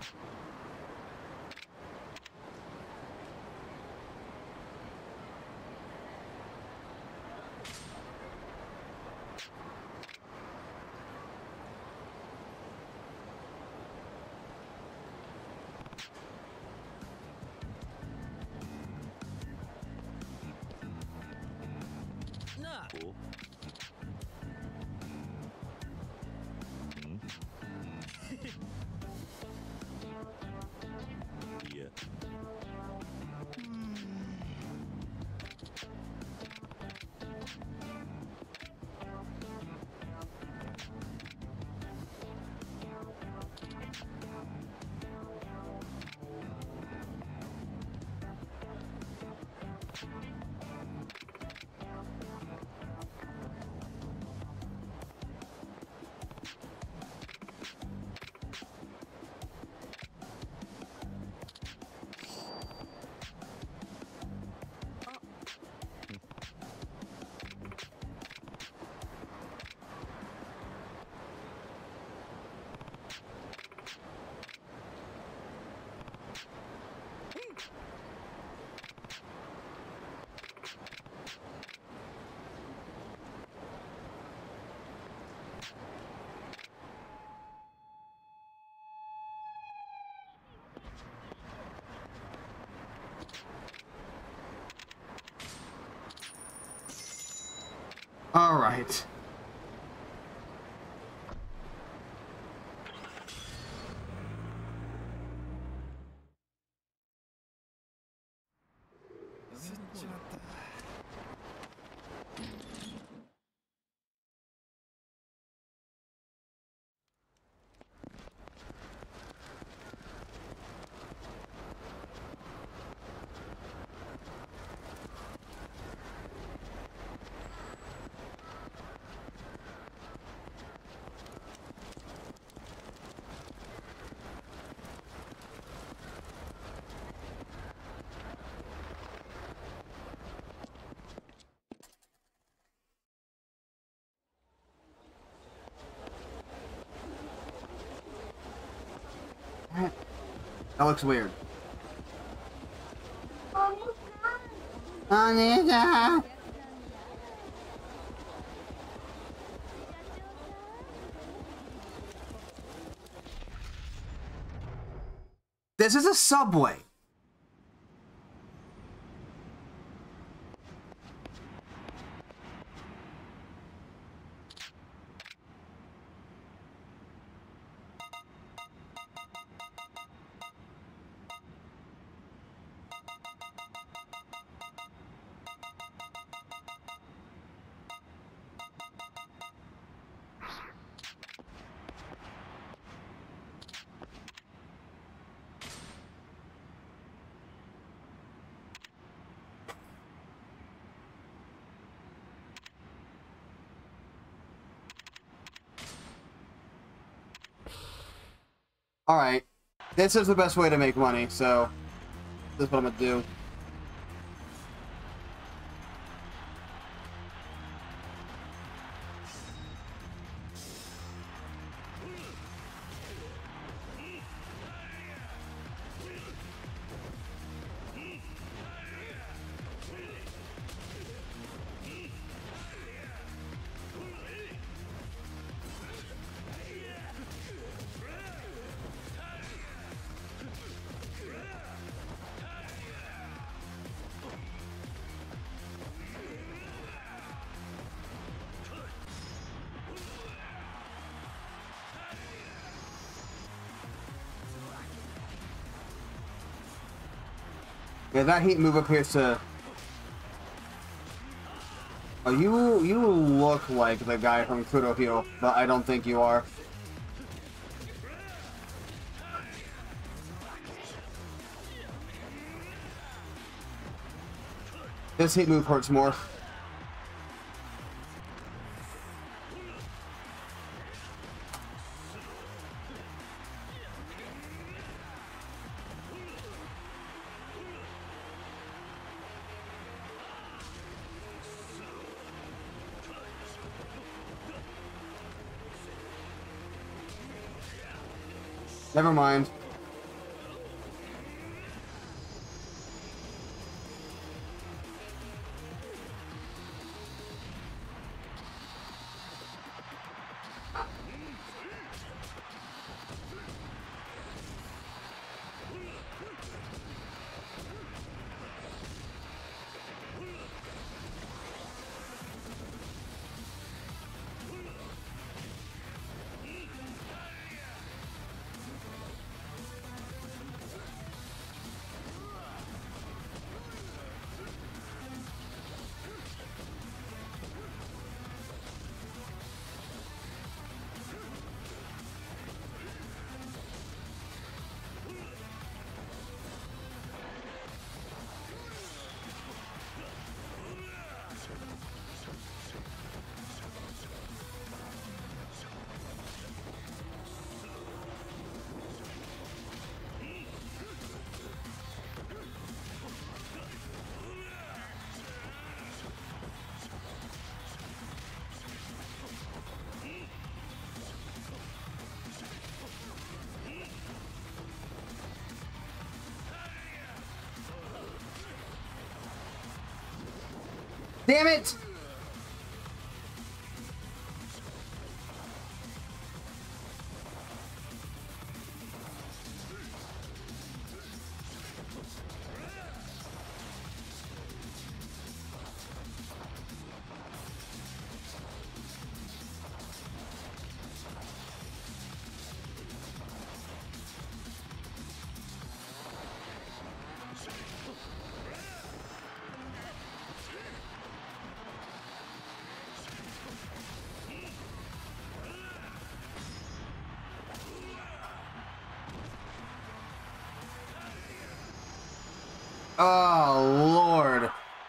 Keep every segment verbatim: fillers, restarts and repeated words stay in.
Cool. Yeah. All right. That looks weird. Anita! This is a subway. Alright. This is the best way to make money, so this is what I'm gonna do. Yeah, that heat move appears to... Oh, you you look like the guy from Kurohyo, but I don't think you are. This heat move hurts more. Never mind. Damn it! Oh, Lord.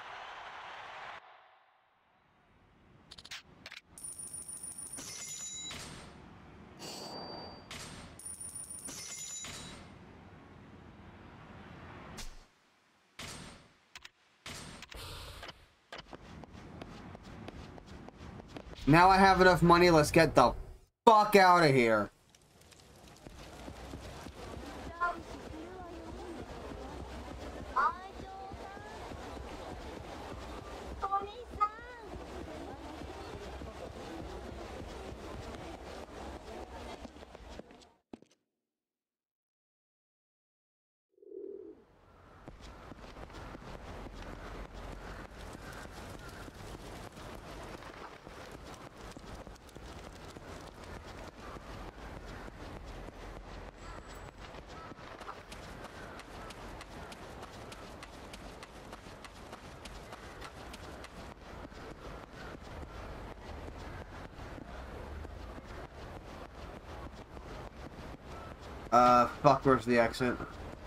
Now I have enough money, let's get the fuck out of here. Uh, fuck, where's the exit?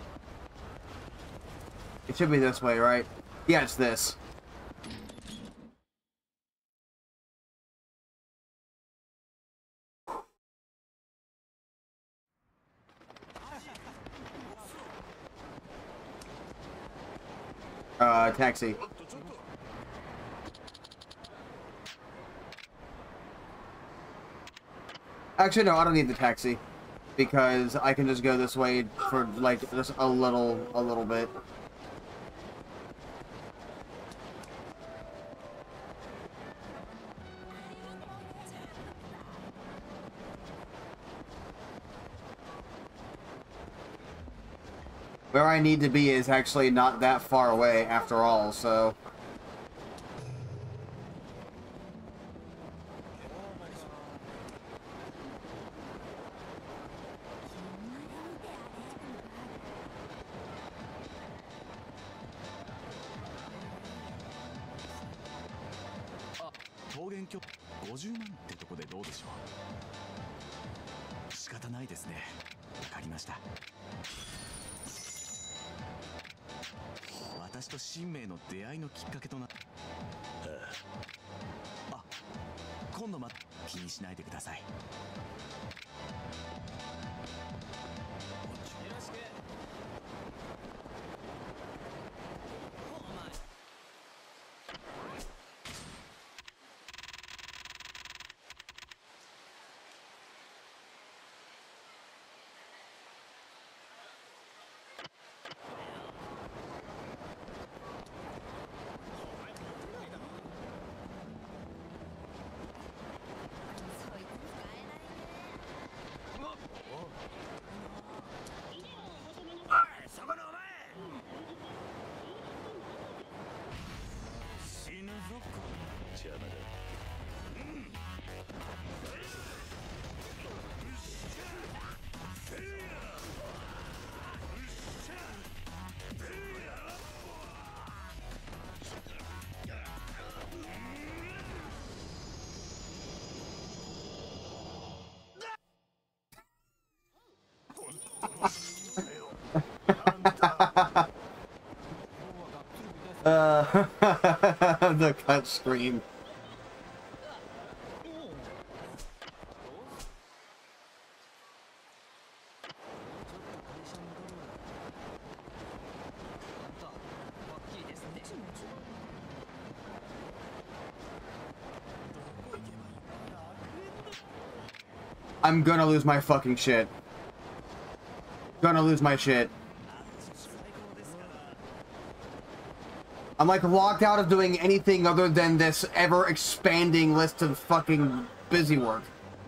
It should be this way, right? Yeah, it's this. Uh, taxi. Actually, no, I don't need the taxi. Because I can just go this way for, like, just a little, a little bit. Where I need to be is actually not that far away, after all, so... uh, the cut screen. I'm gonna lose my fucking shit. Gonna lose my shit. I'm like locked out of doing anything other than this ever-expanding list of fucking busy work.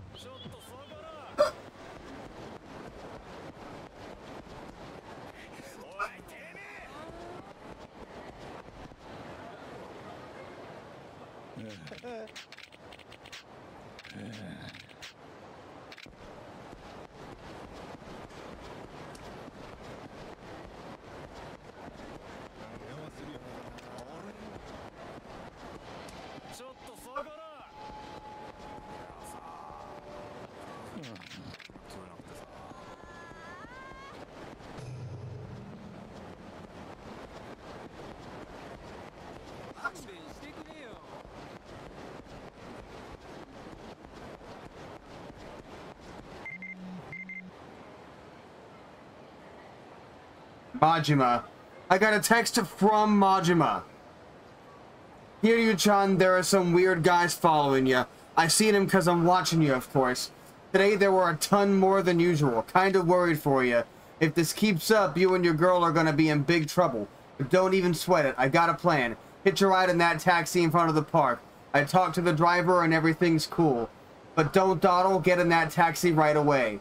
Majima. I got a text from Majima. Kiryu-chan, there are some weird guys following you. I seen him because I'm watching you, of course. Today there were a ton more than usual. Kinda worried for you. If this keeps up, you and your girl are gonna be in big trouble. But don't even sweat it. I got a plan. Hitch a ride in that taxi in front of the park. I talked to the driver and everything's cool. But don't dawdle, get in that taxi right away.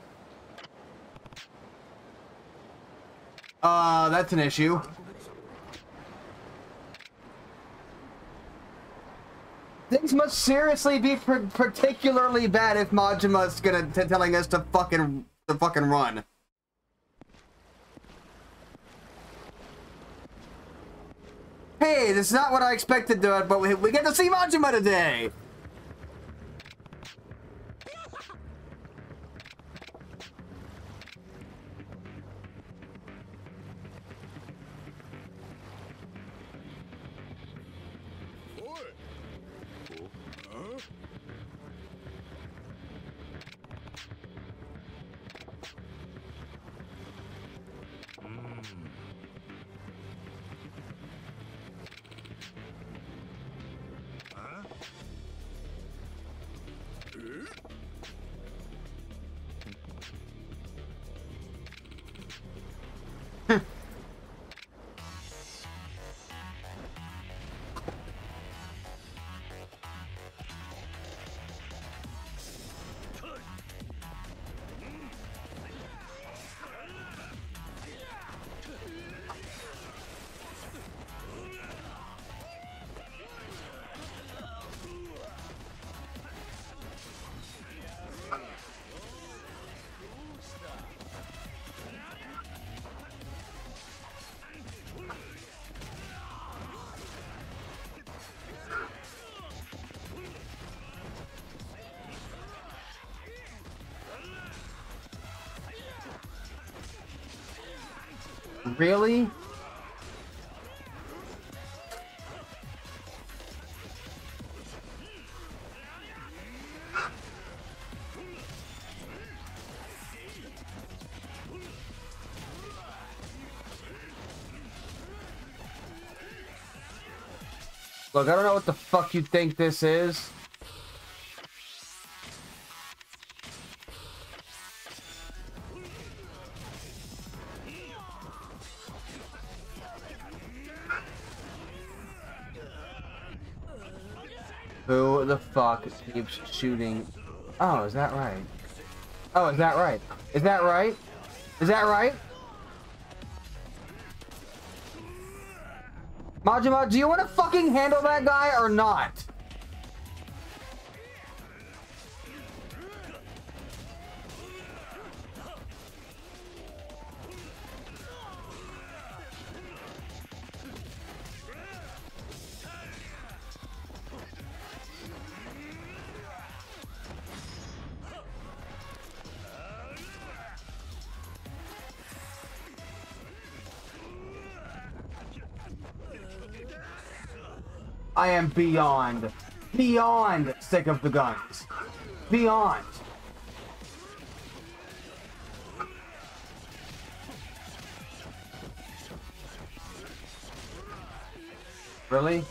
Uh, that's an issue. Things must seriously be pr particularly bad if Majima's gonna t telling us to fucking to fucking run. Hey, this is not what I expected to, but we, we get to see Majima today. Really? Look, I don't know what the fuck you think this is. Who the fuck keeps shooting? Oh, is that right? Oh, is that right? Is that right? Is that right? Majima, do you want to fucking handle that guy or not? I am beyond, beyond sick of the guns. Beyond. Really?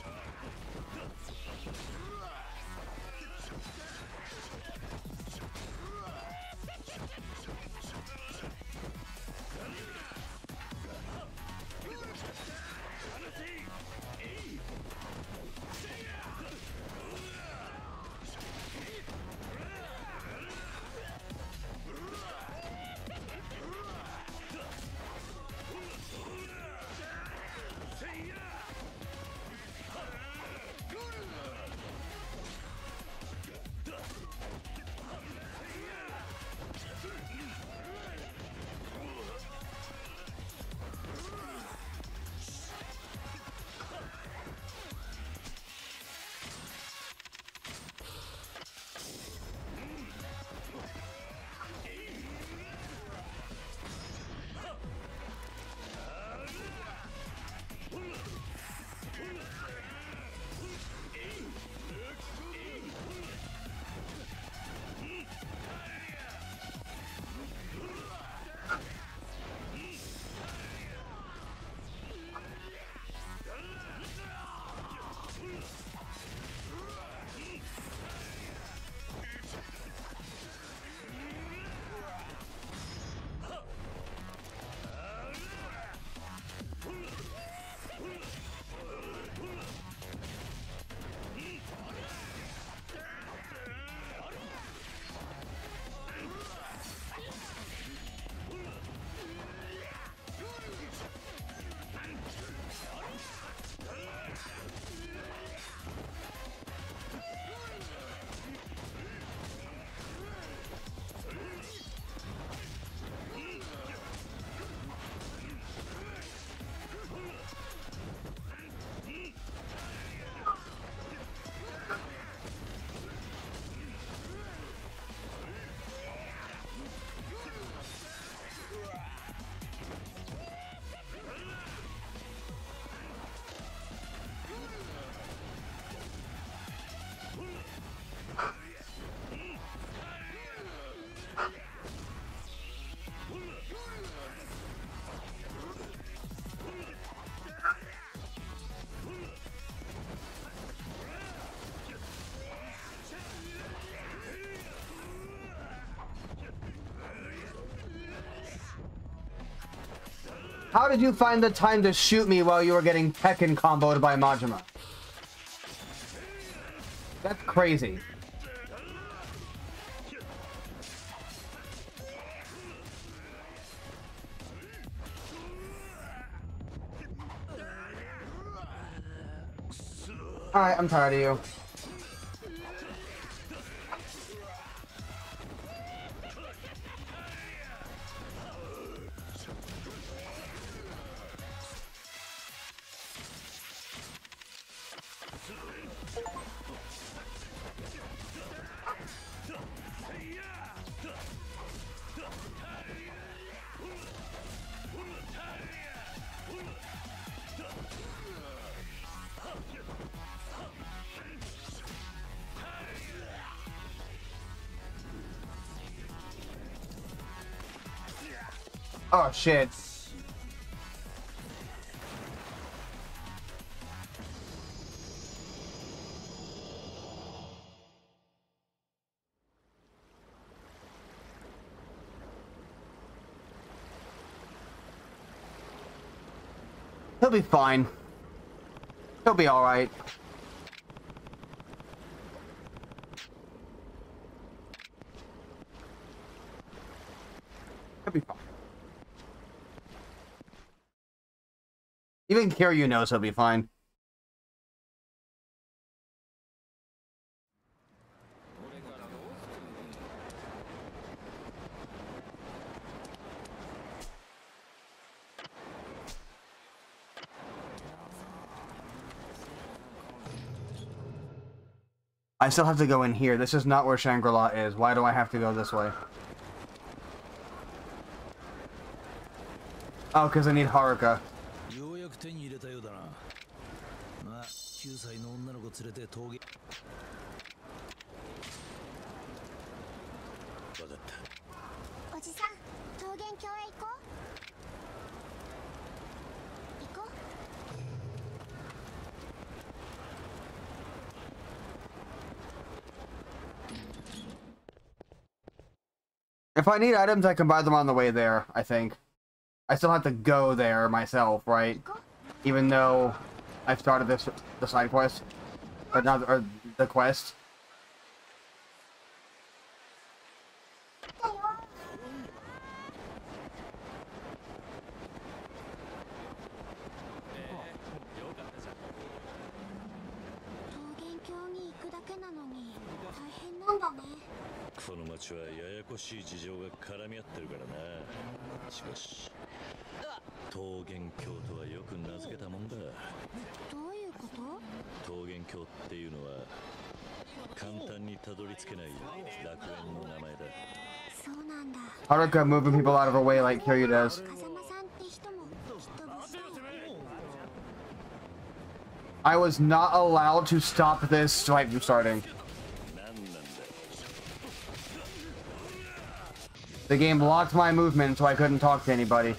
How did you find the time to shoot me while you were getting Tekken comboed by Majima? That's crazy. Alright, I'm tired of you. Oh shit. He'll be fine. He'll be alright. He'll be fine. Even Kiryu knows he'll be fine. I still have to go in here. This is not where Shangri-La is. Why do I have to go this way? Oh, because I need Haruka. If I need items, I can buy them on the way there, I think. I still have to go there myself, right? Even though I've started this the side quest, or not, or the quest. Haruka moving people out of her way like Kiryu does. I was not allowed to stop this fight from starting. The game blocked my movement, so I couldn't talk to anybody.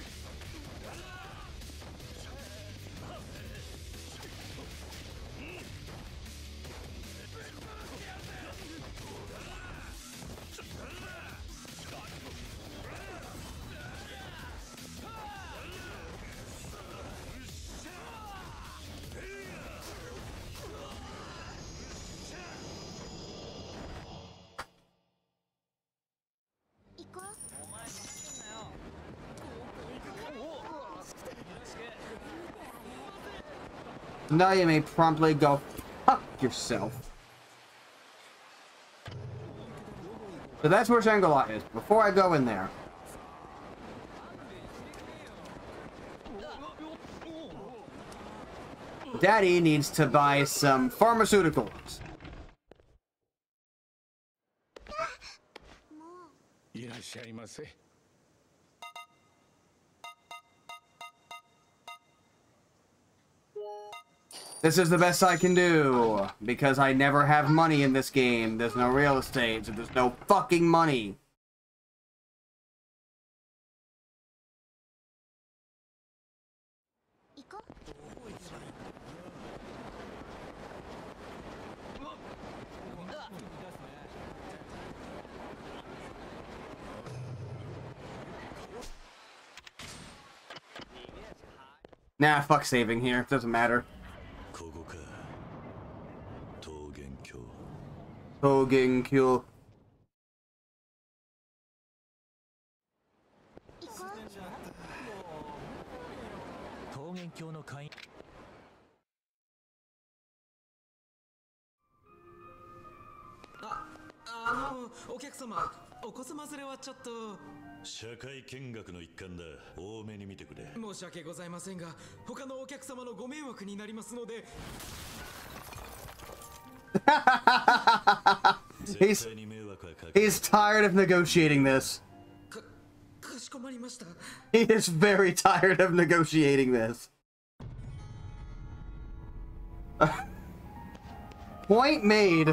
Now you may promptly go fuck yourself. So that's where Shangri-La is. Before I go in there, Daddy needs to buy some pharmaceuticals. This is the best I can do, because I never have money in this game. There's no real estate, so there's no fucking money. Nah, fuck saving here. Doesn't matter. ここか。桃源郷。 桃源郷。 桃源郷の会員。 あ、あのお客様、お子様連れはちょっと。 社会見学の一環だ。多めに見てくれ。 申し訳ございませんが、他のお客様のご迷惑になりますので。 he's, he's tired of negotiating this. か、かしこまりました。 He is very tired of negotiating this. Point made.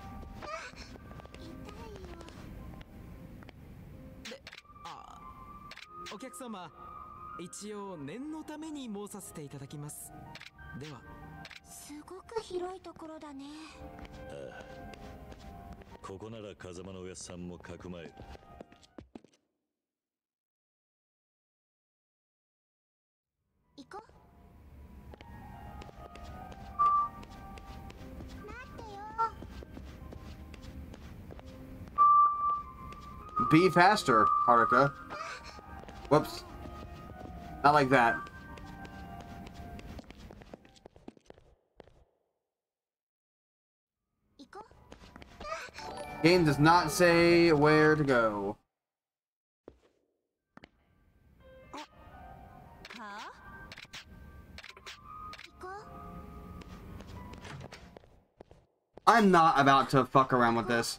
お客様、一応念のために申させていただきます。では。 すごく広いところだね。 ああ、ここなら風間のおやっさんもかくまえる。 行こう。待ってよ。 Be faster, Haruka. Whoops. Not like that. Game does not say where to go. I'm not about to fuck around with this.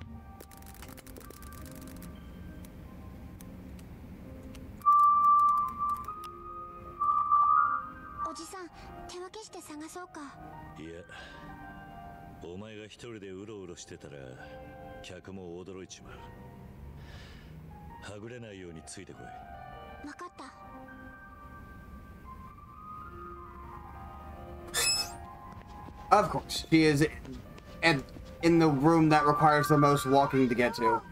おじさん、手分けして探そうか。 いや、お前が一人でうろうろしてたら客も驚いちまう。はぐれないようについてこい。 わかった。 Of course, she is in, in the room that requires the most walking to get to.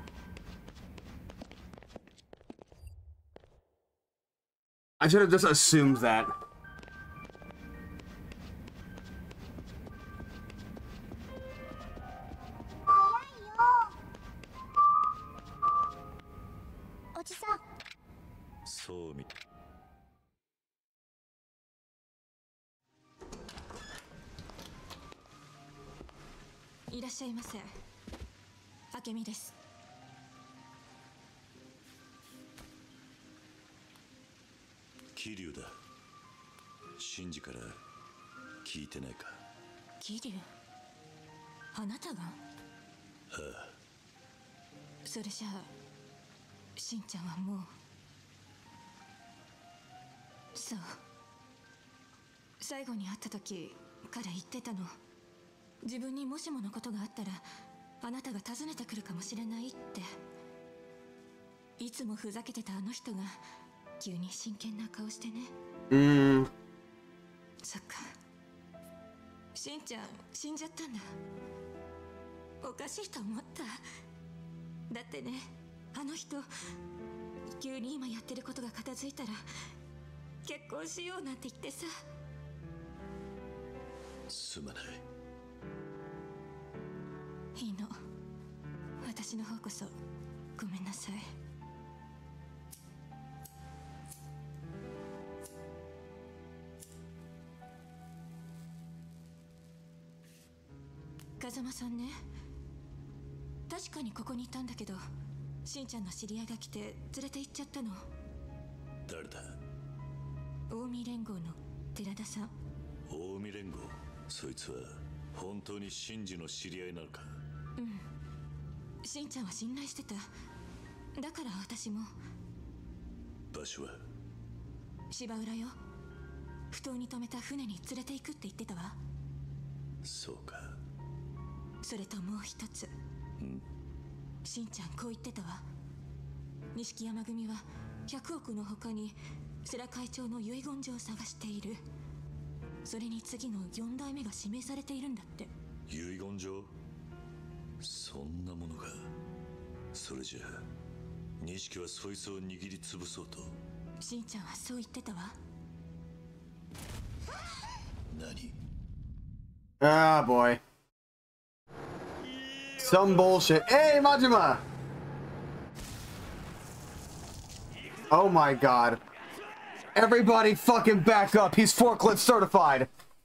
I should have just assumed that. おじさん。 そうみ。 いらっしゃいませ。明美です。 桐生だ。シンジから聞いてないか。 桐生、あなたが？ はあ。 それじゃあしんちゃんはもう。そう、最後に会った時彼言ってたの。自分にもしものことがあったらあなたが訪ねてくるかもしれないって。いつもふざけてたあの人が急に真剣な顔してね。 うーん。 そっか、しんちゃん死んじゃったんだ。おかしいと思った。だってね、あの人急に今やってることが片付いたら結婚しようなんて言ってさ。 すまない。 いいの、私の方こそごめんなさい。風間さんね、確かにここにいたんだけど、しんちゃんの知り合いが来て連れて行っちゃったの。 誰だ？ 近江連合の寺田さん。 近江連合。そいつは本当にシンジの知り合いなのか？ うん、しんちゃんは信頼してた。だから私も。 場所は？ 芝浦よ。埠頭に止めた船に連れて行くって言ってたわ。 そうか。 それともう一つ。 ん？ しんちゃんこう言ってたわ。錦山組はひゃくおくの他に世良会長の遺言状を探している。それに次のよん代目が指名されているんだって。 遺言状？そんなものが。それじゃあ錦はそいつを握りつぶそうと。 しんちゃんはそう言ってたわ。 Ah, boy. Some bullshit. Hey, Majima! Oh my god. Everybody fucking back up. He's forklift certified.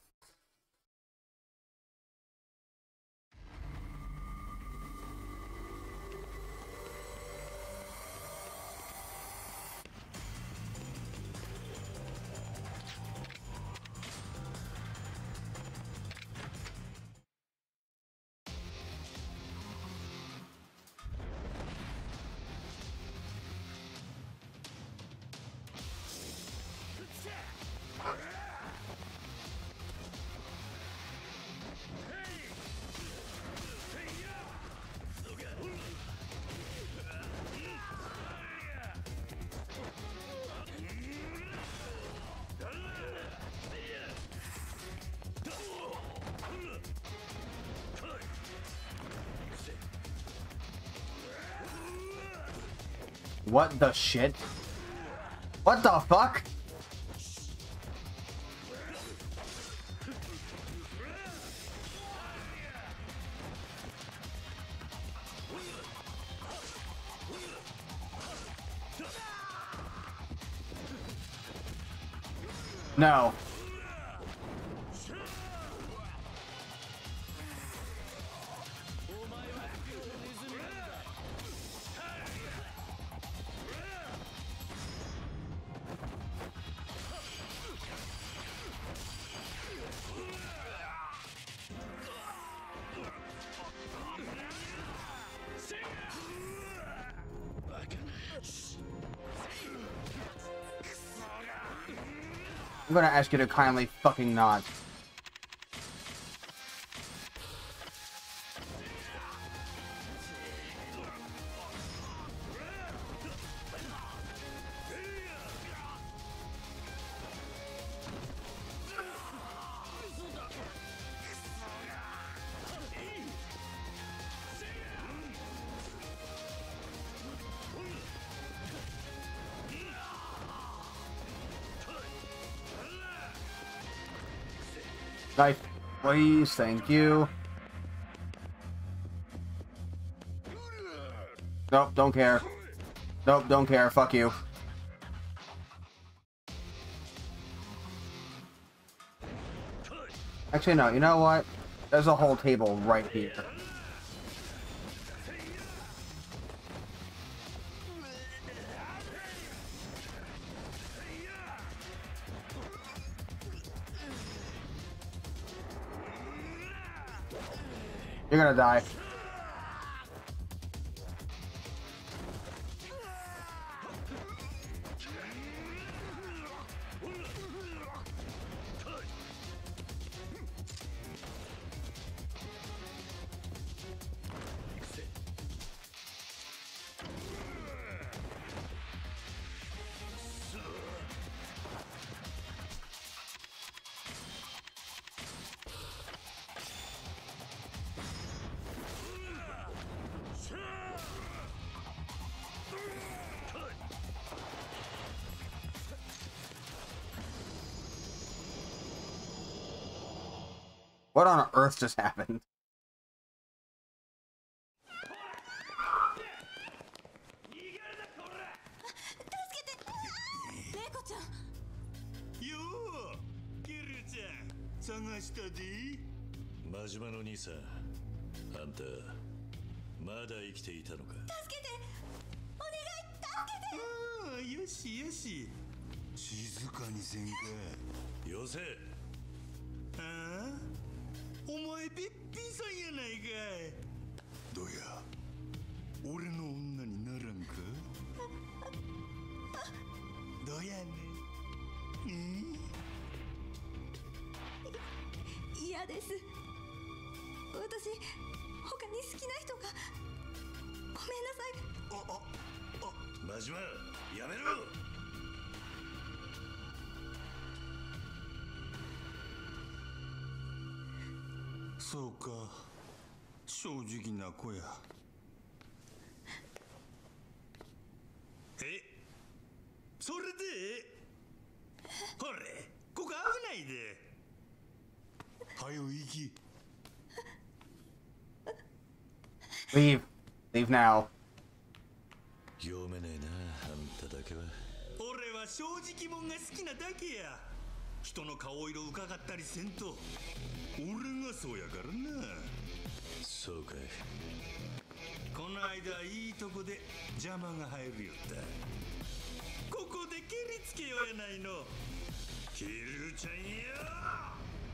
What the shit? What the fuck? No. I'm gonna ask you to kindly fucking nod. Knife, please, thank you. Nope, don't care. Nope, don't care, fuck you. Actually, no, you know what? There's a whole table right here. You're gonna die. What on earth just happened? 真島の兄さん、あんたまだ生きていたのか。 助けて、お願い、助けて。 ああ、よしよし、静かにせんか。 よせ。 ああ、お前べっぴんさんやないかい。どうや、俺の女にならんか。どうやねん。うん、 嫌です。私、他に好きな人が。ごめんなさい。 あああ、 真島、やめろ。 そうか、正直な子や。え、それでほれ、ここ危ないで。 はよ行き。 Leave. Leave now. 読めねえな、あんただけは。 俺は正直者が好きなだけや。人の顔色伺ったりせんと。俺がそうやからな。 そうかい。 この間いいとこで邪魔が入るよった。ここで蹴りつけようやないの。キルちゃんよ。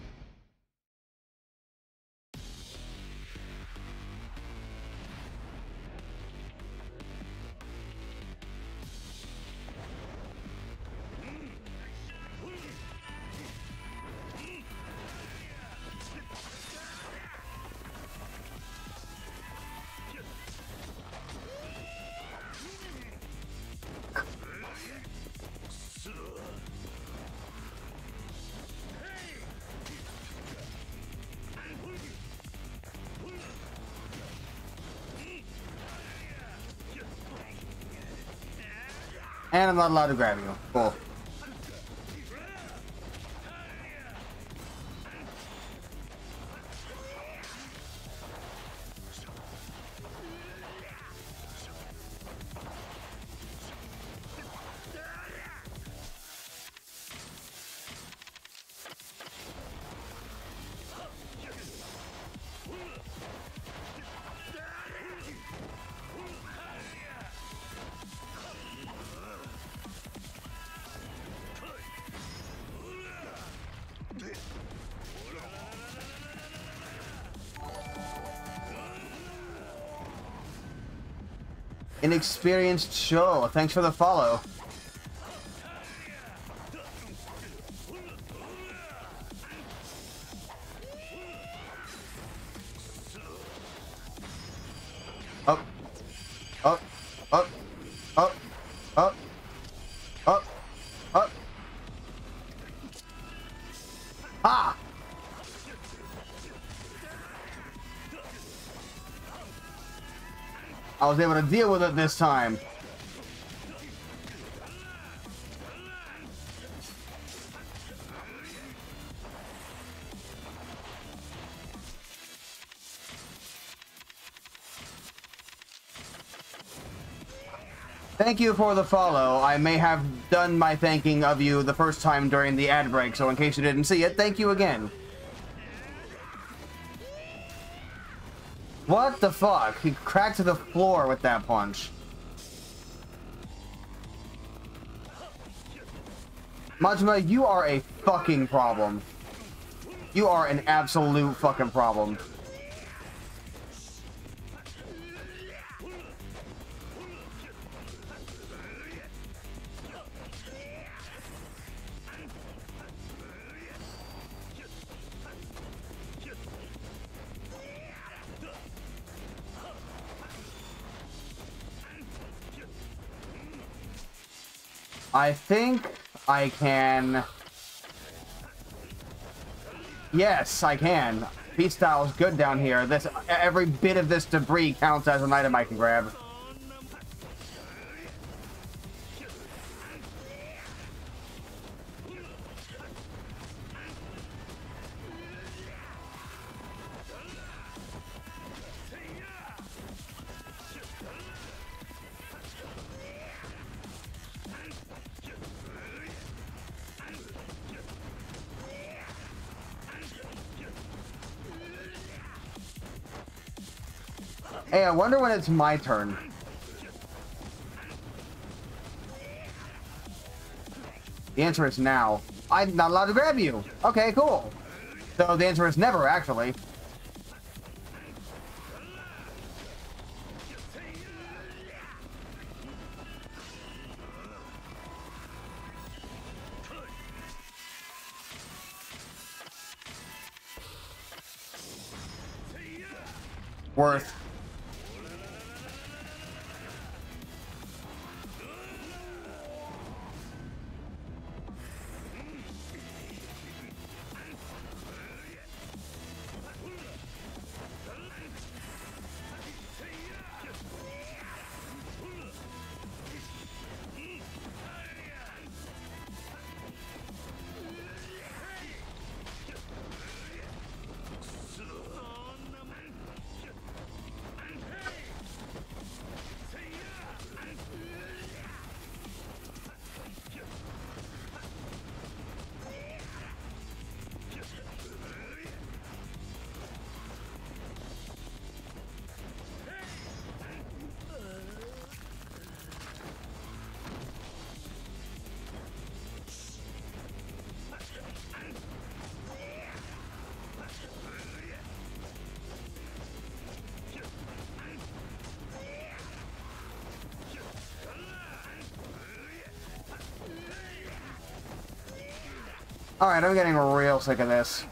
And I'm not allowed to grab you. Cool. Inexperienced show. Thanks for the follow. Up. Up. Up. Up. Up. Up. Up. Ah! I was able to deal with it this time. Thank you for the follow. I may have done my thanking of you the first time during the ad break, so in case you didn't see it, thank you again. What the fuck? He cracked to the floor with that punch. Majima, you are a fucking problem. You are an absolute fucking problem. I think I can... Yes, I can. Beast style is good down here. This every bit of this debris counts as an item I can grab. Hey, I wonder when it's my turn. The answer is now. I'm not allowed to grab you. Okay, cool. So the answer is never, actually. Worth. Alright, I'm getting real sick of this.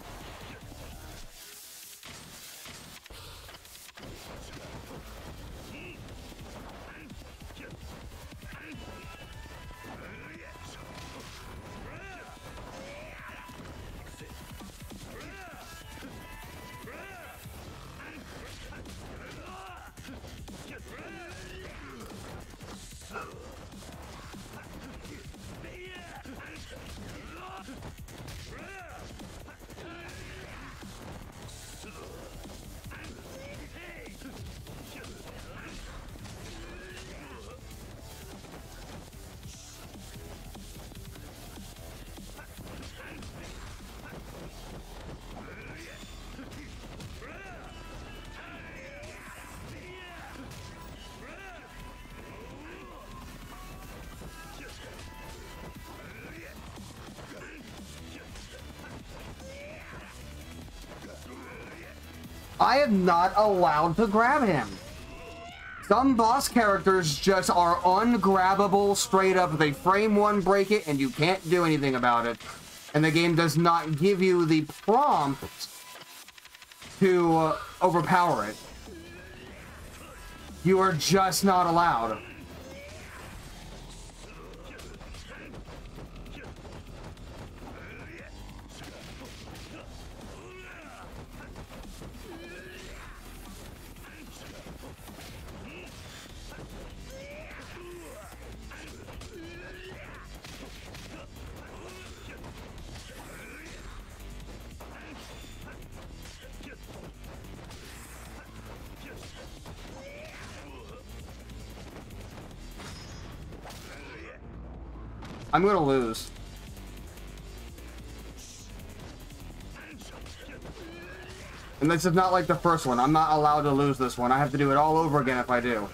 I am not allowed to grab him. Some boss characters just are ungrabbable straight up. They frame one, break it, and you can't do anything about it. And the game does not give you the prompt to uh, overpower it. You are just not allowed. I'm gonna lose. And this is not like the first one. I'm not allowed to lose this one. I have to do it all over again if I do.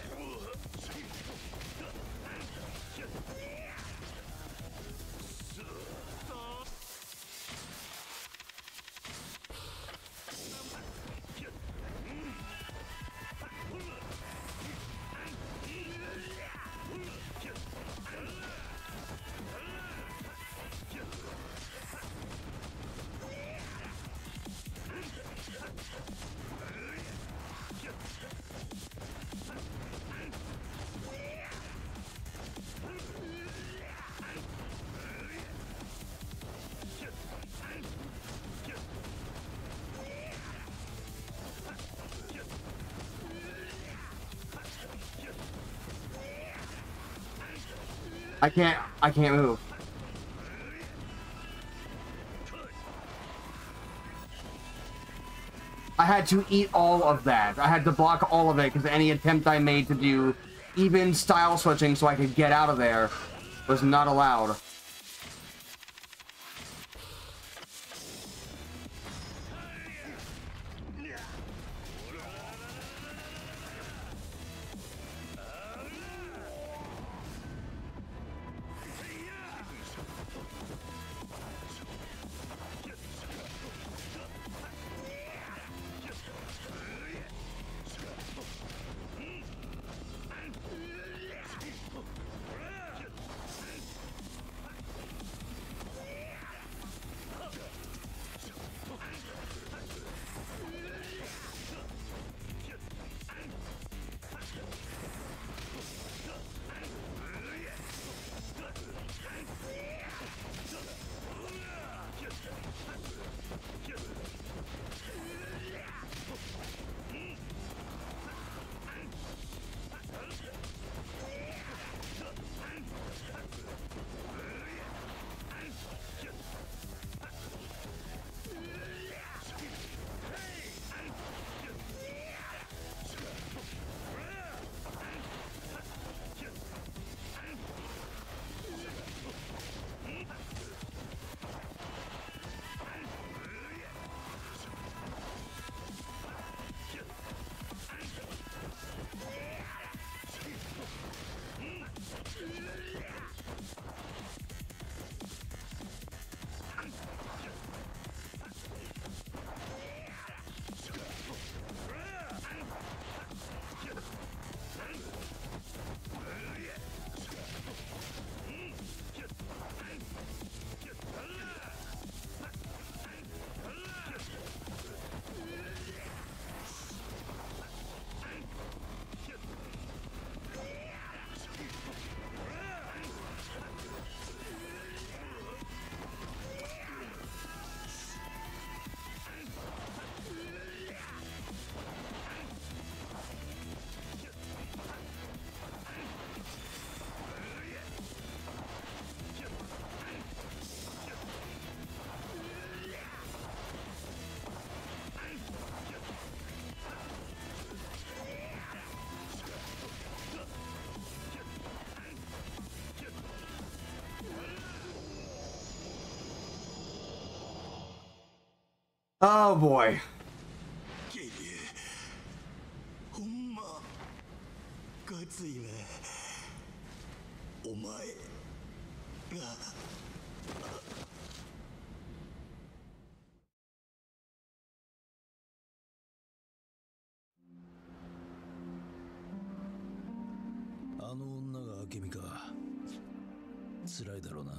I can't, I can't move. I had to eat all of that. I had to block all of it because any attempt I made to do even style switching so I could get out of there was not allowed. Oh boy. キリュウほんまかついわ。お前があの女が明美か。辛いだろうな。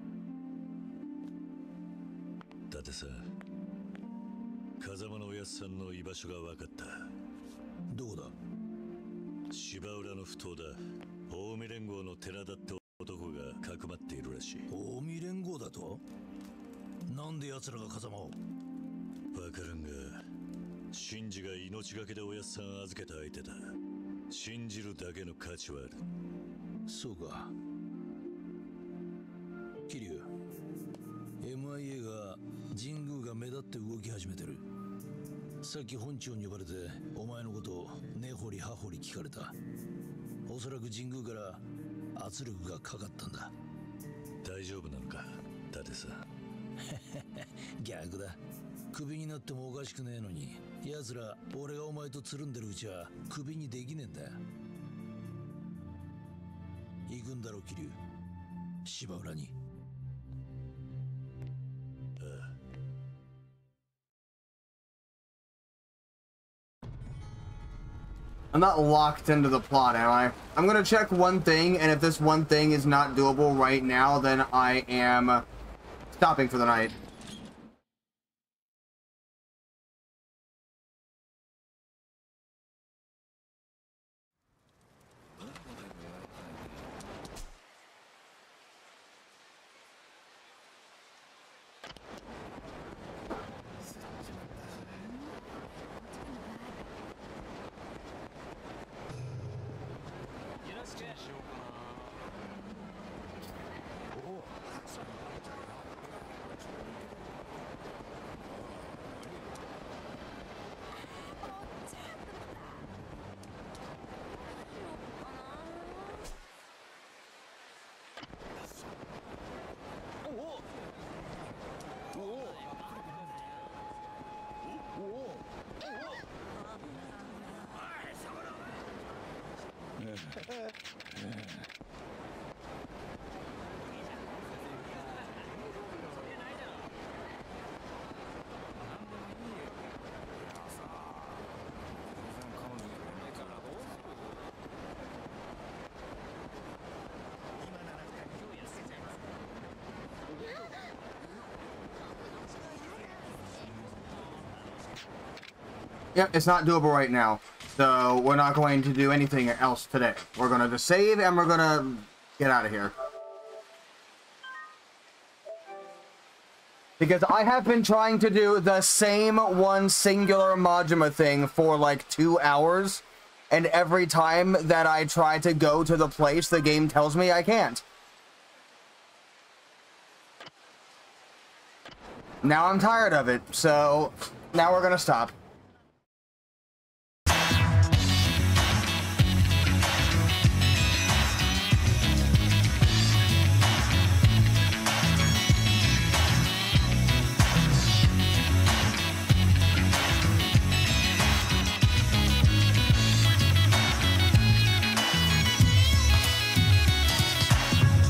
だってさ、風間のおやっさんの居場所が分かった。 どこだ？ 芝浦の埠頭だ。近江連合の寺田って男がかくまっているらしい。 近江連合だと？なんで奴らが風間を？ 分からんが、真治が命がけでおやっさん預けた相手だ。信じるだけの価値はある。 そうか。桐生、エムアイエー が神宮が目立って動き始めてる。さっき本庁に呼ばれてお前のことを根掘り葉掘り聞かれた。おそらく神宮から圧力がかかったんだ。 大丈夫なのか、伊達さん。 逆だ。クビになってもおかしくねえのに、奴ら俺がお前とつるんでるうちはクビにできねえんだよ。行くんだろ桐生、芝浦に。 I'm not locked into the plot, am I? I'm gonna check one thing, and if this one thing is not doable right now, then I am stopping for the night. Yep, it's not doable right now. So we're not going to do anything else today. We're going to just save and we're going to get out of here. Because I have been trying to do the same one singular Majima thing for like two hours. And every time that I try to go to the place, the game tells me I can't. Now I'm tired of it, so now we're going to stop.